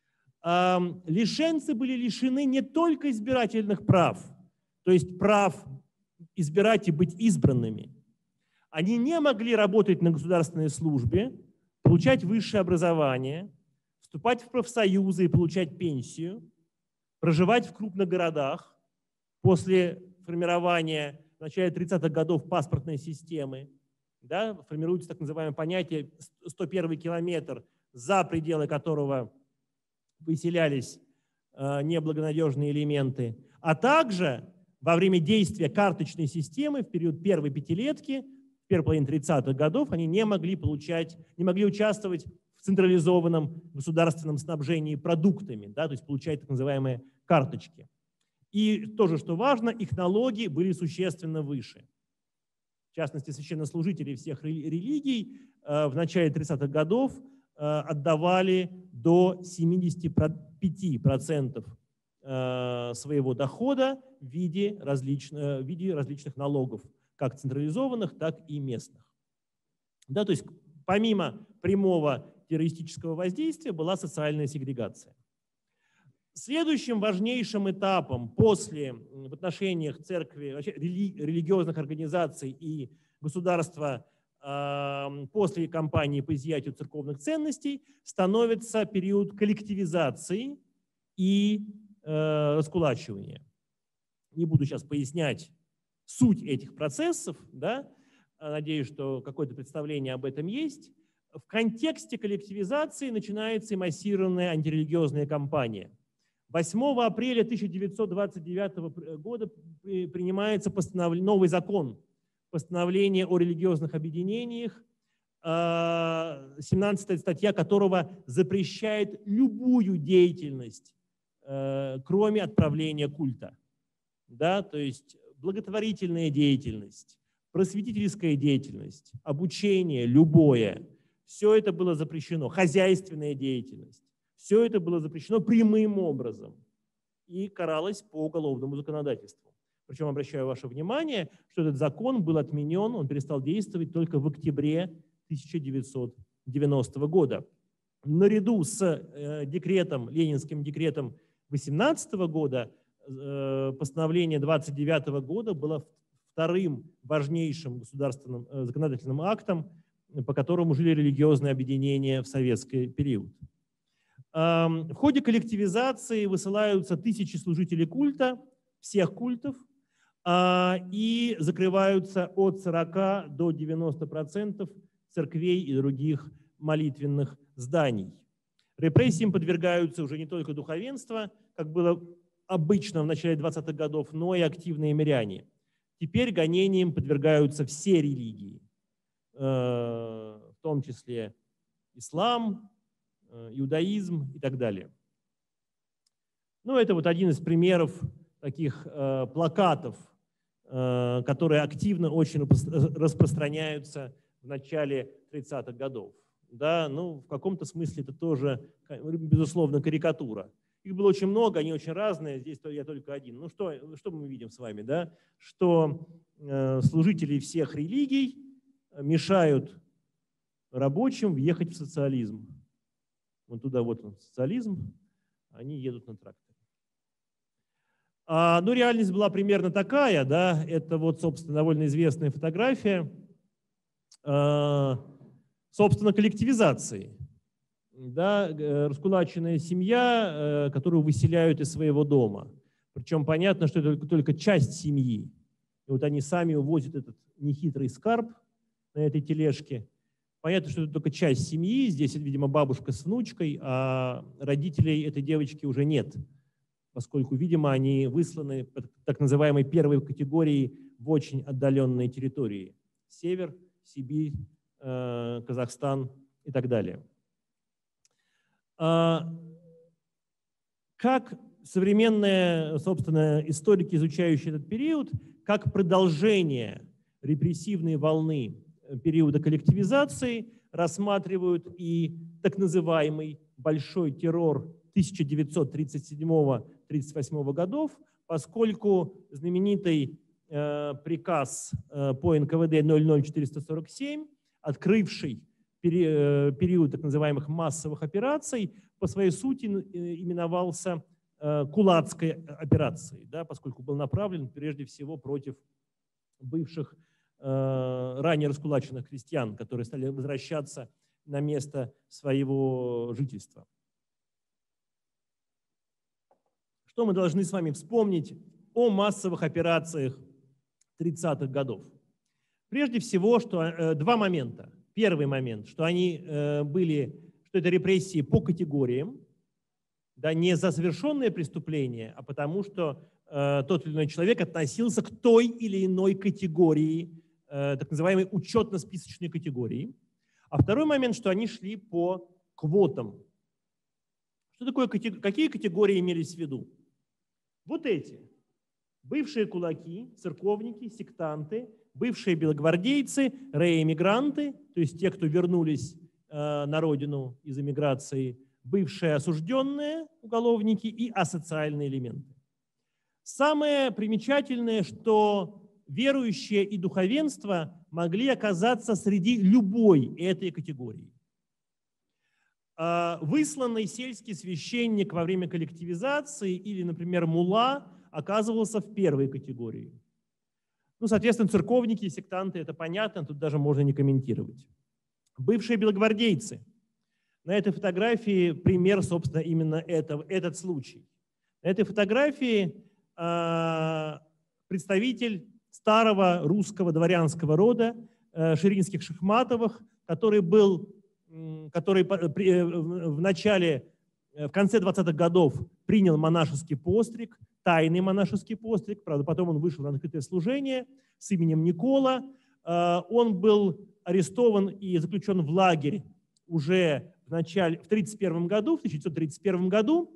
Лишенцы были лишены не только избирательных прав, то есть прав избирать и быть избранными. Они не могли работать на государственной службе, получать высшее образование, вступать в профсоюзы и получать пенсию, проживать в крупных городах после формирования в начале тридцатых годов паспортной системы. Да, формируется так называемое понятие сто первый километр, за пределы которого выселялись э, неблагонадежные элементы, а также во время действия карточной системы в период первой пятилетки, в первой половине тридцатых годов, они не могли получать, не могли участвовать в централизованном государственном снабжении продуктами, да, то есть получать так называемые карточки. И тоже, что важно, их налоги были существенно выше. В частности, священнослужители всех религий э, в начале тридцатых годов отдавали до семидесяти пяти процентов своего дохода в виде, различных, в виде различных налогов, как централизованных, так и местных. Да, то есть помимо прямого террористического воздействия была социальная сегрегация. Следующим важнейшим этапом после, в отношениях церкви, вообще, рели, религиозных организаций и государства после кампании по изъятию церковных ценностей становится период коллективизации и э, раскулачивания. Не буду сейчас пояснять суть этих процессов, да, надеюсь, что какое-то представление об этом есть, в контексте коллективизации начинается и массированная антирелигиозная кампания. восьмого апреля тысяча девятьсот двадцать девятого года принимается постанов... новый закон, постановление о религиозных объединениях, семнадцатая статья которого запрещает любую деятельность, кроме отправления культа. Да, то есть благотворительная деятельность, просветительская деятельность, обучение, любое, все это было запрещено, хозяйственная деятельность, все это было запрещено прямым образом и каралось по уголовному законодательству. Причем обращаю ваше внимание, что этот закон был отменен, он перестал действовать только в октябре тысяча девятьсот девяностого года. Наряду с э, декретом, ленинским декретом восемнадцатого года, э, постановление двадцать девятого года было вторым важнейшим государственным э, законодательным актом, по которому жили религиозные объединения в советский период. Э, в ходе коллективизации высылаются тысячи служителей культа, всех культов, э, и закрываются от сорока до девяноста процентов церквей и других молитвенных зданий. Репрессиям подвергаются уже не только духовенство, как было обычно в начале двадцатых годов, но и активные миряне. Теперь гонениям подвергаются все религии, в том числе ислам, иудаизм и так далее. Ну, это вот один из примеров таких плакатов, которые активно очень распространяются в начале тридцатых годов. Да, ну, в каком-то смысле это тоже, безусловно, карикатура. Их было очень много, они очень разные, здесь я только один. Ну, что, что мы видим с вами, да? Что э, служители всех религий мешают рабочим въехать в социализм. Вот туда вот он, социализм, они едут на тракторе. А, ну, реальность была примерно такая, да, это вот, собственно, довольно известная фотография, собственно, коллективизации. Да, раскулаченная семья, которую выселяют из своего дома. Причем понятно, что это только часть семьи. И вот они сами увозят этот нехитрый скарб на этой тележке. Понятно, что это только часть семьи. Здесь, видимо, бабушка с внучкой, а родителей этой девочки уже нет, поскольку, видимо, они высланы под так называемой первой категорией в очень отдаленные территории. Север, Сибирь, э, Казахстан и так далее. А, как современные, собственно, историки, изучающие этот период, как продолжение репрессивной волны периода коллективизации, рассматривают и так называемый большой террор тысяча девятьсот тридцать седьмого — тридцать восьмого годов, поскольку знаменитый приказ по эн ка вэ дэ ноль ноль четыреста сорок семь, открывший период так называемых массовых операций, по своей сути именовался кулацкой операцией, да, поскольку был направлен прежде всего против бывших ранее раскулаченных крестьян, которые стали возвращаться на место своего жительства. Что мы должны с вами вспомнить о массовых операциях тридцатых годов? Прежде всего, что э, два момента. Первый момент, что они э, были, что это репрессии по категориям, да, не за совершенное преступление, а потому что э, тот или иной человек относился к той или иной категории, э, так называемой учетно-списочной категории. А второй момент, что они шли по квотам. Что такое, какие категории имелись в виду? Вот эти. Бывшие кулаки, церковники, сектанты, бывшие белогвардейцы, реэмигранты, то есть те, кто вернулись э, на родину из эмиграции, бывшие осужденные уголовники и асоциальные элементы. Самое примечательное, что верующие и духовенство могли оказаться среди любой этой категории. Э, высланный сельский священник во время коллективизации или, например, мулла оказывался в первой категории. Ну, соответственно, церковники и сектанты, это понятно, тут даже можно не комментировать. Бывшие белогвардейцы. На этой фотографии пример, собственно, именно этого, этот случай. На этой фотографии э, представитель старого русского дворянского рода, Ширинских Шахматовых, который был, который в начале, в конце двадцатых годов принял монашеский постриг, тайный монашеский постриг, правда, потом он вышел на открытое служение с именем Никола. Он был арестован и заключен в лагерь уже в начале, в тридцать первом году, в тысяча девятьсот тридцать первом году,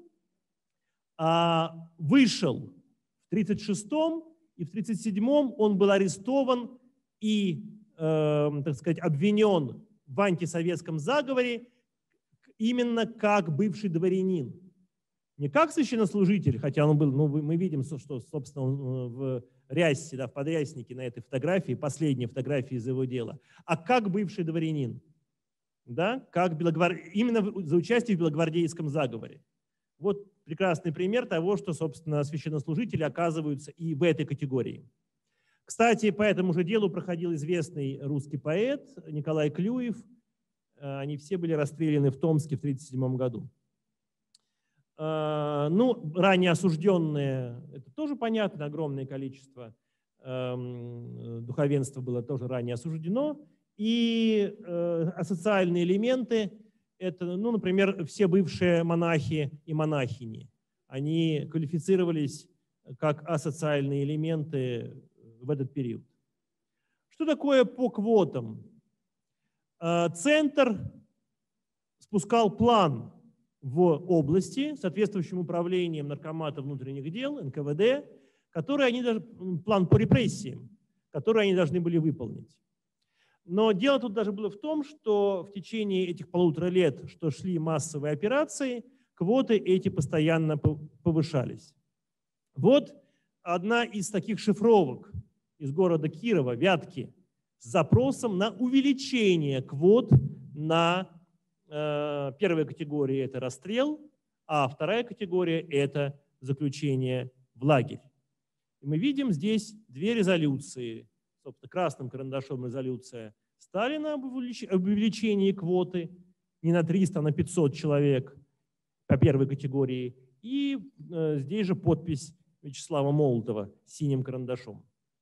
а вышел в тридцать шестом, и в тридцать седьмом он был арестован и, э, так сказать, обвинен в антисоветском заговоре именно как бывший дворянин. Не как священнослужитель, хотя он был, ну, мы видим, что, собственно, он в рясе, да, в подряснике на этой фотографии, последняя фотография из его дела, а как бывший дворянин, да, как белогвар... именно за участие в белогвардейском заговоре. Вот прекрасный пример того, что, собственно, священнослужители оказываются и в этой категории. Кстати, по этому же делу проходил известный русский поэт Николай Клюев. Они все были расстреляны в Томске в тысяча девятьсот тридцать седьмом году. Ну, ранее осужденные, это тоже понятно, огромное количество духовенства было тоже ранее осуждено. И асоциальные элементы, это, ну, например, все бывшие монахи и монахини, они квалифицировались как асоциальные элементы в этот период. Что такое по квотам? Центр спускал план в области соответствующим управлением Наркомата внутренних дел, эн ка вэ дэ, который они даже, план по репрессиям, который они должны были выполнить. Но дело тут даже было в том, что в течение этих полутора лет, что шли массовые операции, квоты эти постоянно повышались. Вот одна из таких шифровок из города Кирова, Вятки, с запросом на увеличение квот на э, первой категории – это расстрел, а вторая категория – это заключение в лагерь. И мы видим здесь две резолюции. Собственно, красным карандашом резолюция Сталина об увеличении квоты не на триста, а на пятьсот человек по первой категории. И э, здесь же подпись Вячеслава Молотова синим карандашом.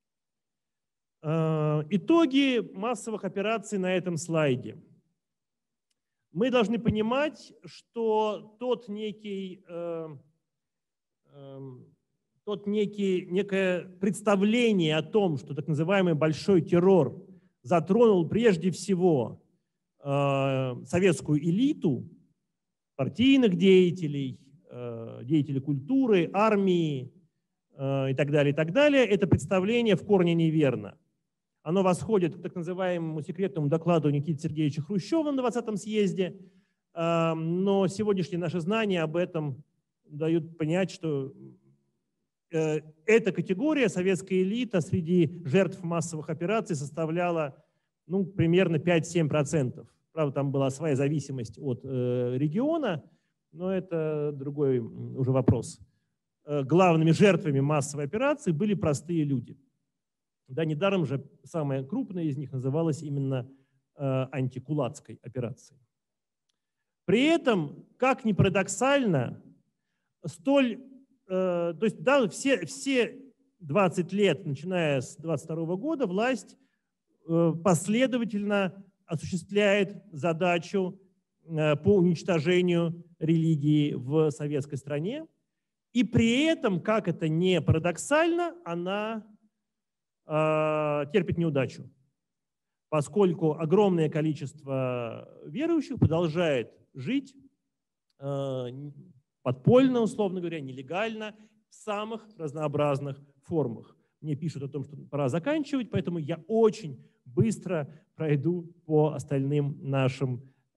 Э, итоги массовых операций на этом слайде. Мы должны понимать, что тот некий, э, э, тот некий, некое представление о том, что так называемый большой террор затронул прежде всего э, советскую элиту, партийных деятелей, э, деятелей культуры, армии э, и так далее, и так далее, это представление в корне неверно. Оно восходит к так называемому секретному докладу Никиты Сергеевича Хрущева на двадцатом съезде, э, но сегодняшние наши знания об этом дают понять, что э, эта категория, советская элита, среди жертв массовых операций составляла, ну, примерно пять-семь процентов. Правда, там была своя зависимость от э, региона, но это другой уже вопрос. Э, главными жертвами массовой операции были простые люди. Да, недаром же самая крупная из них называлась именно э, антикулацкой операцией. При этом, как ни парадоксально, столь, э, то есть да, все, все двадцать лет, начиная с двадцать второго года, власть э, последовательно осуществляет задачу э, по уничтожению религии в советской стране. И при этом, как это не парадоксально, она терпит неудачу, поскольку огромное количество верующих продолжает жить подпольно, условно говоря, нелегально, в самых разнообразных формах. Мне пишут о том, что пора заканчивать, поэтому я очень быстро пройду по остальным нашим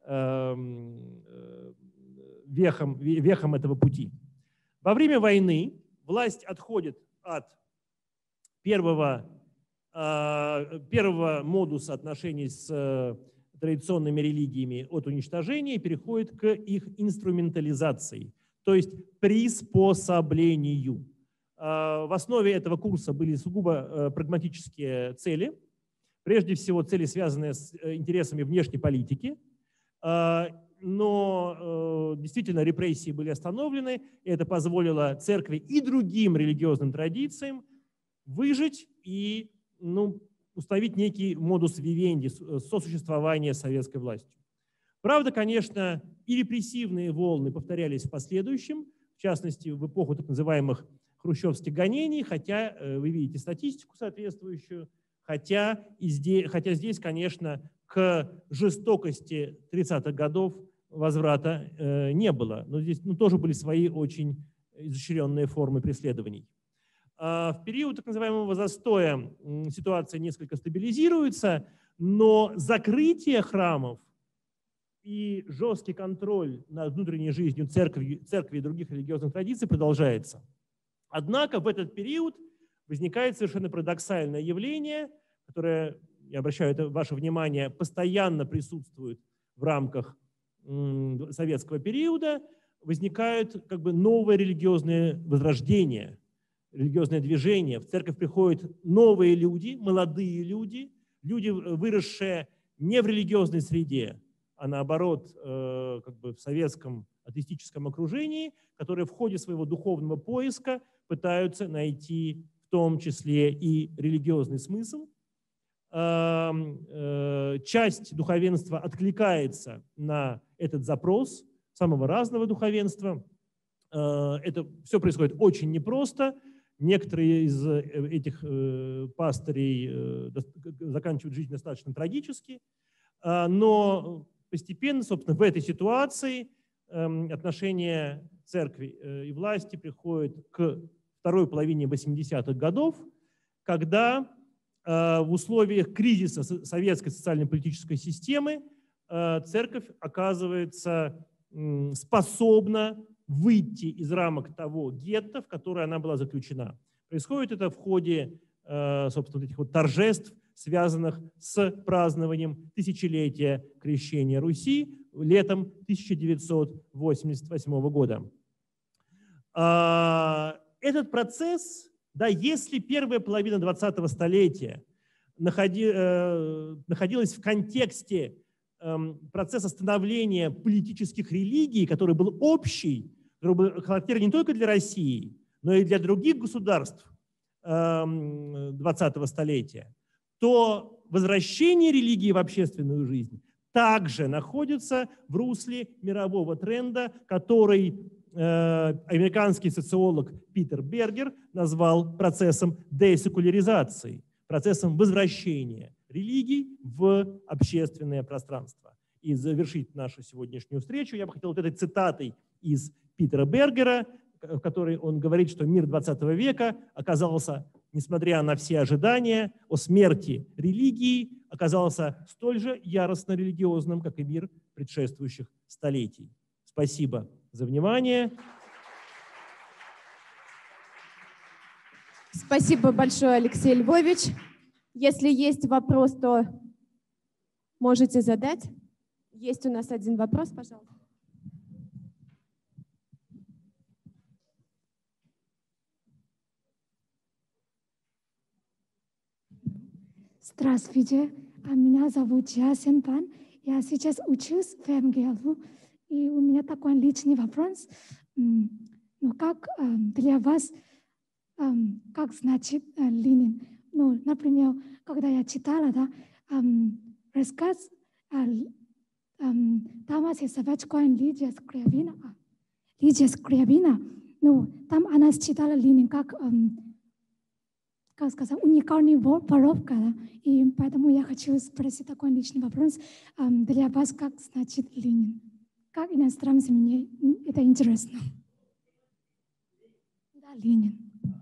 вехам, вехам этого пути. Во время войны власть отходит от первого первого модуса отношений с традиционными религиями от уничтожения и переходит к их инструментализации, то есть приспособлению. В основе этого курса были сугубо прагматические цели, прежде всего цели, связанные с интересами внешней политики, но действительно репрессии были остановлены, и это позволило церкви и другим религиозным традициям выжить и, ну, установить некий модус вивенди, сосуществования с советской властью. Правда, конечно, и репрессивные волны повторялись в последующем, в частности, в эпоху так называемых хрущевских гонений, хотя вы видите статистику соответствующую, хотя, и здесь, хотя здесь, конечно, к жестокости тридцатых годов возврата э, не было. Но здесь ну, тоже были свои очень изощренные формы преследований. А в период так называемого застоя ситуация несколько стабилизируется, но закрытие храмов и жесткий контроль над внутренней жизнью церкви, церкви и других религиозных традиций продолжается. Однако в этот период возникает совершенно парадоксальное явление, которое, я обращаю это, ваше внимание, постоянно присутствует в рамках м, советского периода. Возникают как бы новые религиозные возрождения, религиозное движение. В церковь приходят новые люди, молодые люди, люди, выросшие не в религиозной среде, а наоборот э, как бы в советском атеистическом окружении, которые в ходе своего духовного поиска пытаются найти в том числе и религиозный смысл. Э, э, часть духовенства откликается на этот запрос, самого разного духовенства. Э, это все происходит очень непросто. Некоторые из этих э, пастырей э, заканчивают жизнь достаточно трагически, э, но постепенно, собственно, в этой ситуации э, отношения церкви э, и власти приходят к второй половине восьмидесятых годов, когда э, в условиях кризиса советской социально-политической системы э, церковь оказывается э, способна выйти из рамок того гетто, в которое она была заключена. Происходит это в ходе, э, собственно, этих вот торжеств, связанных с празднованием тысячелетия крещения Руси летом тысяча девятьсот восемьдесят восьмого года. А, этот процесс, да, если первая половина двадцатого столетия находи, э, находилась в контексте э, процесса становления политических религий, который был общий, который был характерен не только для России, но и для других государств э, двадцатого столетия, то возвращение религии в общественную жизнь также находится в русле мирового тренда, который э, американский социолог Питер Бергер назвал процессом десекуляризации, процессом возвращения религий в общественное пространство. И завершить нашу сегодняшнюю встречу я бы хотел вот этой цитатой из Питера Бергера, в которой он говорит, что мир двадцатого века оказался, несмотря на все ожидания о смерти религии, оказался столь же яростно религиозным, как и мир предшествующих столетий. Спасибо за внимание. Спасибо большое, Алексей Львович. Если есть вопрос, то можете задать. Есть у нас один вопрос, пожалуйста. Здравствуйте, меня зовут Джа Сенпан. Я сейчас учусь в эм гэ эл у, и у меня такой личный вопрос. Ну, как для вас, как значит Ленин? Ну, например, когда я читала, да, рассказ Тамаси Савачкоин Лидия Скрябина, Лидия Скрябина, ну, там она читала Ленин как как сказать, уникальный воровка, да? И поэтому я хочу спросить такой личный вопрос. Для вас как значит Ленин? Как иностранцы, мне это интересно. Да, Ленин.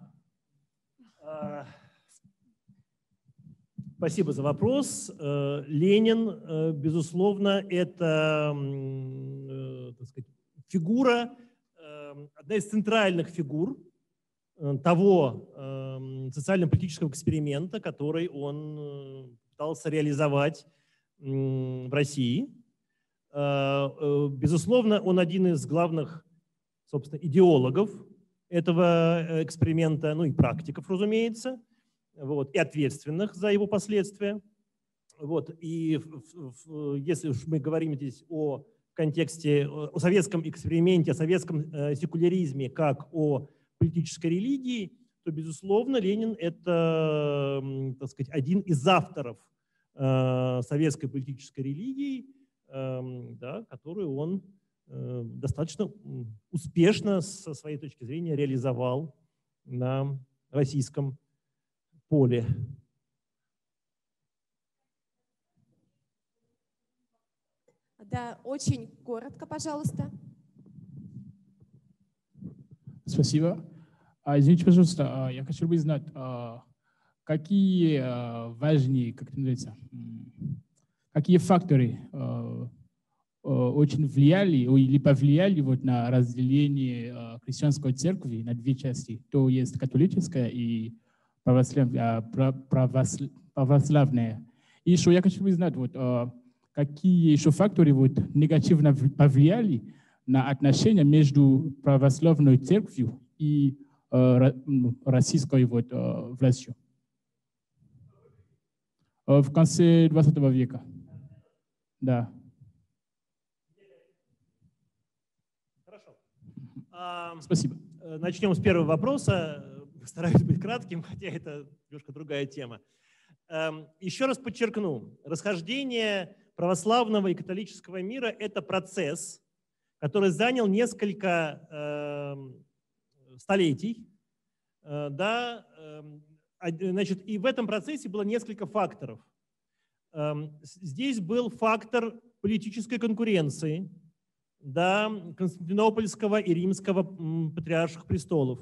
Спасибо за вопрос. Ленин, безусловно, это, так сказать, фигура, одна из центральных фигур того э, социально-политического эксперимента, который он пытался реализовать э, в России. Э, э, безусловно, он один из главных, собственно, идеологов этого эксперимента, ну и практиков, разумеется, вот, и ответственных за его последствия. Вот, и в, в, если уж мы говорим здесь о контексте, о советском эксперименте, о советском э, секуляризме, как о политической религии, то, безусловно, Ленин – это, так сказать, один из авторов э, советской политической религии, э, да, которую он э, достаточно успешно, со своей точки зрения, реализовал на российском поле. Да, очень коротко, пожалуйста. Спасибо. А, извините, пожалуйста, я хочу бы знать, какие важные, как это называется, какие факторы очень влияли или повлияли вот на разделение христианской церкви на две части, то есть католическая и православная. И еще я хочу бы знать, вот, какие еще факторы вот негативно повлияли на отношения между православной церковью и э, российской вот, э, властью э, в конце двадцатого века. Да. Хорошо. А, Спасибо. Начнем с первого вопроса. Постараюсь быть кратким, хотя это немножко другая тема. Еще раз подчеркну, расхождение православного и католического мира – это процесс, который занял несколько э, столетий. Э, да, э, значит, и в этом процессе было несколько факторов. Э, здесь был фактор политической конкуренции, да, Константинопольского и Римского патриарших престолов.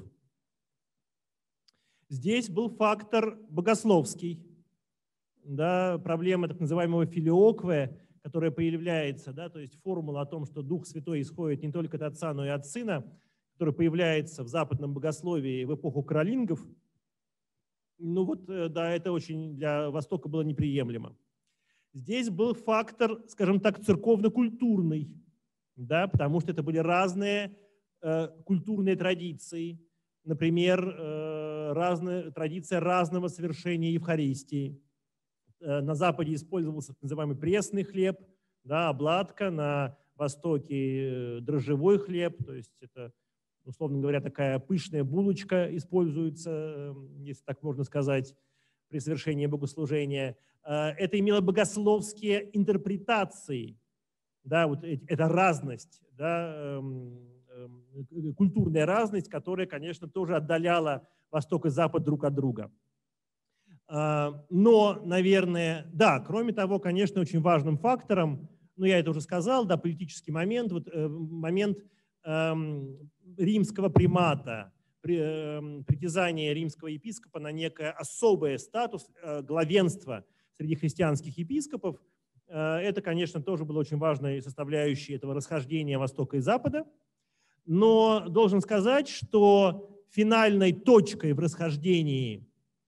Здесь был фактор богословский, да, проблема так называемого филиокве, которая появляется, да, то есть формула о том, что Дух Святой исходит не только от Отца, но и от Сына, которая появляется в западном богословии в эпоху каролингов. Ну вот, да, это очень для Востока было неприемлемо. Здесь был фактор, скажем так, церковно-культурный, да, потому что это были разные э, культурные традиции, например, э, разная, традиция разного совершения Евхаристии. На Западе использовался так называемый пресный хлеб, да, обладка, на Востоке дрожжевой хлеб, то есть это, условно говоря, такая пышная булочка используется, если так можно сказать, при совершении богослужения. Это имело богословские интерпретации, да, вот эта разность, да, культурная разность, которая, конечно, тоже отдаляла Восток и Запад друг от друга. Но, наверное, да, кроме того, конечно, очень важным фактором, ну, я это уже сказал, да, политический момент, вот, э, момент э, римского примата, при, э, притязание римского епископа на некое особый статус э, главенства среди христианских епископов, э, это, конечно, тоже было очень важной составляющей этого расхождения Востока и Запада. Но должен сказать, что финальной точкой в расхождении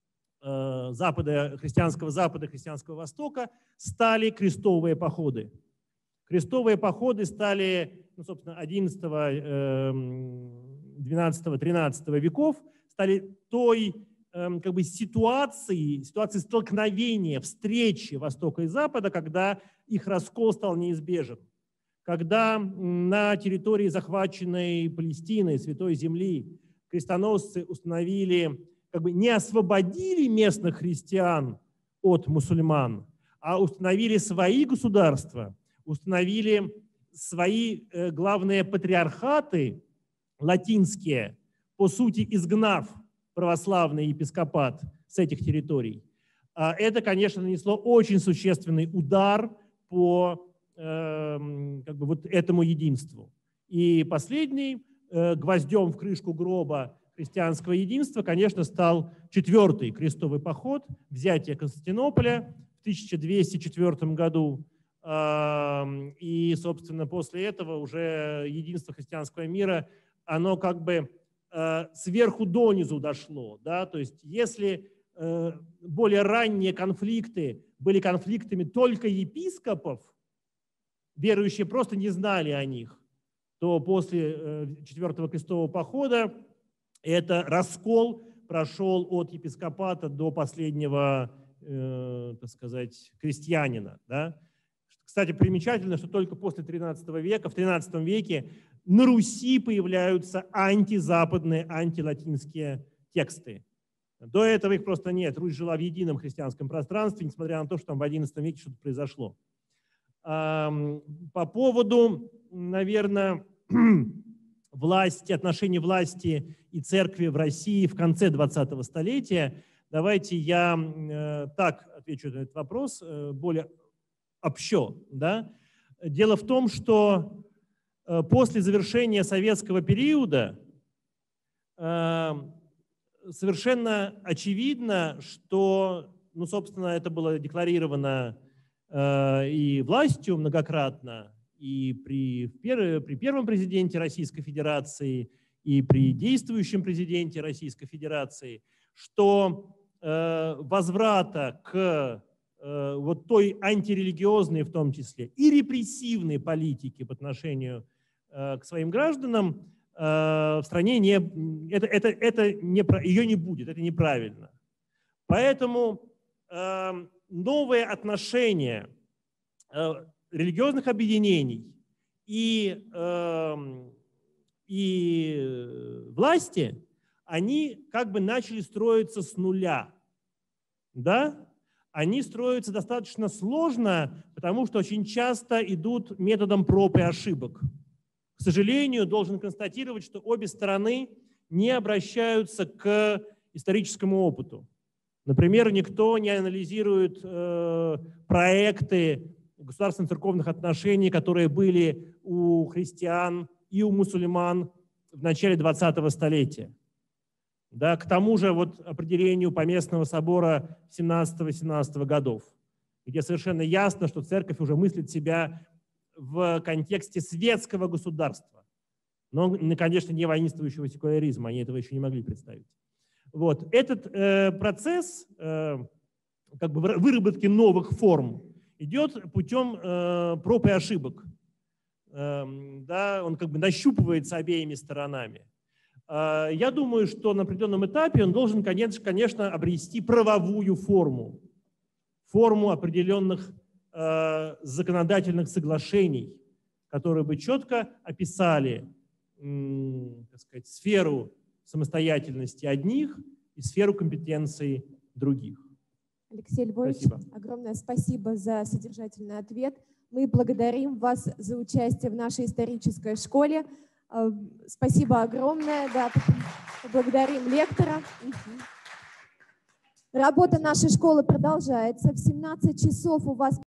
Запада, христианского Запада, христианского Востока стали крестовые походы. Крестовые походы стали, ну, собственно, одиннадцатого, двенадцатого, тринадцатого веков, стали той как бы ситуацией, ситуацией столкновения, встречи Востока и Запада, когда их раскол стал неизбежен. Когда на территории захваченной Палестины, Святой Земли, крестоносцы установили, как бы не освободили местных христиан от мусульман, а установили свои государства, установили свои э, главные патриархаты латинские, по сути изгнав православный епископат с этих территорий. А это, конечно, нанесло очень существенный удар по э, как бы вот этому единству. И последний э, гвоздем в крышку гроба христианского единства, конечно, стал четвертый крестовый поход, взятие Константинополя в тысяча двести четвёртом году. И, собственно, после этого уже единство христианского мира, оно как бы сверху донизу дошло. Да? То есть если более ранние конфликты были конфликтами только епископов, верующие просто не знали о них, то после четвертого крестового похода это раскол прошел от епископата до последнего, э, так сказать, крестьянина. Да? Кстати, примечательно, что только после тринадцатого века, в тринадцатом веке на Руси появляются антизападные, антилатинские тексты. До этого их просто нет. Русь жила в едином христианском пространстве, несмотря на то, что там в одиннадцатом веке что-то произошло. По поводу, наверное, власти, отношений власти и церкви в России в конце двадцатого столетия, давайте я так отвечу на этот вопрос, более общо. Да? Дело в том, что после завершения советского периода совершенно очевидно, что, ну, собственно, это было декларировано э, и властью многократно, и при, пер, при первом президенте Российской Федерации, и при действующем президенте Российской Федерации, что э, возврата к э, вот той антирелигиозной, в том числе, и репрессивной политике по отношению э, к своим гражданам в стране не, это, это, это не, ее не будет, это неправильно. Поэтому э, новое отношение э, религиозных объединений и, э, и власти, они как бы начали строиться с нуля. Да? Они строятся достаточно сложно, потому что очень часто идут методом проб и ошибок. К сожалению, должен констатировать, что обе стороны не обращаются к историческому опыту. Например, никто не анализирует э, проекты государственно-церковных отношений, которые были у христиан и у мусульман в начале двадцатого столетия. Да, к тому же вот определению Поместного собора семнадцатого-семнадцатого годов, где совершенно ясно, что церковь уже мыслит себя в контексте светского государства, но, конечно, не воинствующего секуляризма, они этого еще не могли представить. Вот. Этот э, процесс э, как бы выработки новых форм идет путем э, проб и ошибок. Э, да, он как бы нащупывается обеими сторонами. Э, я думаю, что на определенном этапе он должен, конечно, конечно обрести правовую форму, форму определенных законодательных соглашений, которые бы четко описали, так сказать, сферу самостоятельности одних и сферу компетенции других. Алексей Львович, спасибо. Огромное спасибо за содержательный ответ. Мы благодарим вас за участие в нашей исторической школе. Спасибо огромное. Да, поблагодарим лектора. Работа нашей школы продолжается. В семнадцать часов у вас